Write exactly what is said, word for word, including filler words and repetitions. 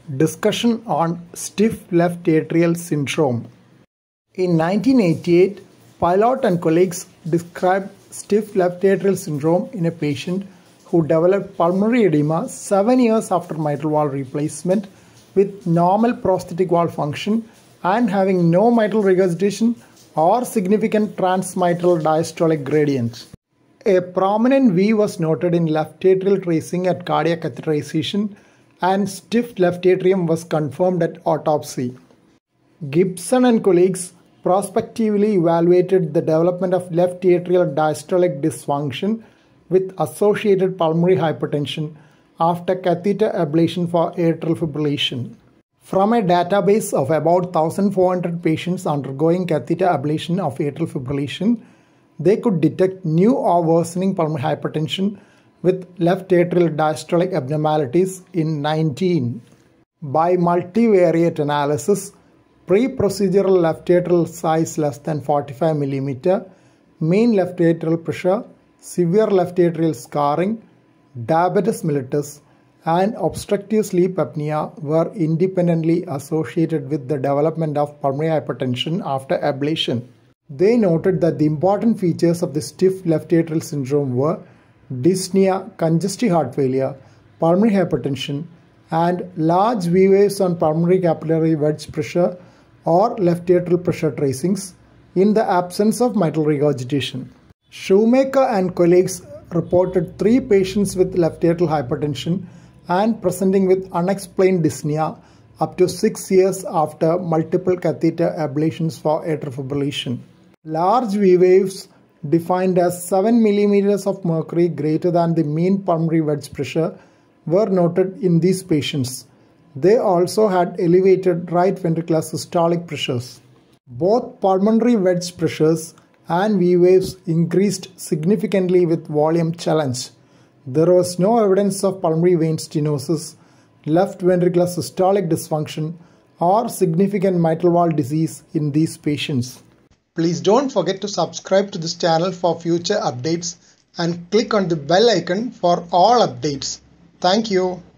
Discussion on stiff left atrial syndrome. In nineteen eighty-eight, Pilot and colleagues described stiff left atrial syndrome in a patient who developed pulmonary edema seven years after mitral valve replacement with normal prosthetic valve function and having no mitral regurgitation or significant transmitral diastolic gradient. A prominent V was noted in left atrial tracing at cardiac catheterization, and stiff left atrium was confirmed at autopsy. Gibson and colleagues prospectively evaluated the development of left atrial diastolic dysfunction with associated pulmonary hypertension after catheter ablation for atrial fibrillation. From a database of about one thousand four hundred patients undergoing catheter ablation of atrial fibrillation, they could detect new or worsening pulmonary hypertension with left atrial diastolic abnormalities in nineteen. By multivariate analysis, pre-procedural left atrial size less than forty-five millimeters, mean left atrial pressure, severe left atrial scarring, diabetes mellitus, and obstructive sleep apnea were independently associated with the development of pulmonary hypertension after ablation. They noted that the important features of the stiff left atrial syndrome were dyspnea, congestive heart failure, pulmonary hypertension, and large V waves on pulmonary capillary wedge pressure or left atrial pressure tracings in the absence of mitral regurgitation. Shoemaker and colleagues reported three patients with left atrial hypertension and presenting with unexplained dyspnea up to six years after multiple catheter ablations for atrial fibrillation. Large V waves defined as seven millimeters of mercury greater than the mean pulmonary wedge pressure were noted in these patients. They also had elevated right ventricular systolic pressures. Both pulmonary wedge pressures and V waves increased significantly with volume challenge. There was no evidence of pulmonary vein stenosis, left ventricular systolic dysfunction, or significant mitral valve disease in these patients. Please don't forget to subscribe to this channel for future updates and click on the bell icon for all updates. Thank you.